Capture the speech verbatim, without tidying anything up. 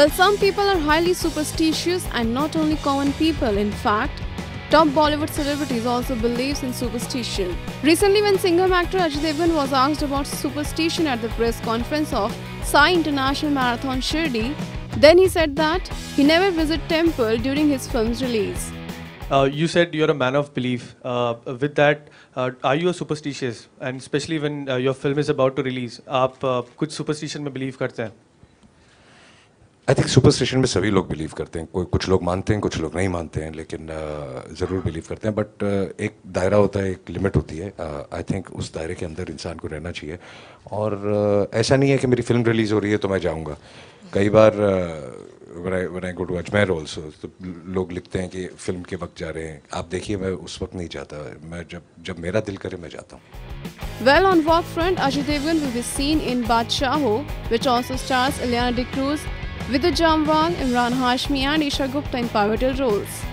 Well, some people are highly superstitious and not only common people. In fact, top Bollywood celebrities also believes in superstition. Recently, when singer actor Ajay Devgn was asked about superstition at the press conference of Sai International Marathon Shirdi, then he said that he never visited temple during his film's release. Uh, you said you're a man of belief. Uh, with that, uh, are you a superstitious? And especially when uh, your film is about to release, आप uh, कुछ superstition में believe करते हैं? I think superstition में सभी लोग believe करते हैं. कोई कुछ लोग मानते हैं, कुछ लोग नहीं मानते हैं, लेकिन ज़रूर बिलीव करते हैं. बट एक दायरा होता है, एक लिमिट होती है. आई थिंक उस दायरे के अंदर इंसान को रहना चाहिए. और ऐसा नहीं है कि मेरी फिल्म रिलीज़ हो रही है तो मैं जाऊंगा. कई बार when I go to Ajmer also, तो लोग लिखते हैं कि फिल्म के वक्त जा रहे हैं. आप देखिए, मैं उस वक्त नहीं जाता. मैं जब जब मेरा दिल करे मैं जाता हूँ. Well, on work front, Ajay Devgn will be seen in Badshaaho, which also stars Ileana D'Cruz, Vidya Jamwal, Imran Hashmi and Isha Gupta in pivotal roles.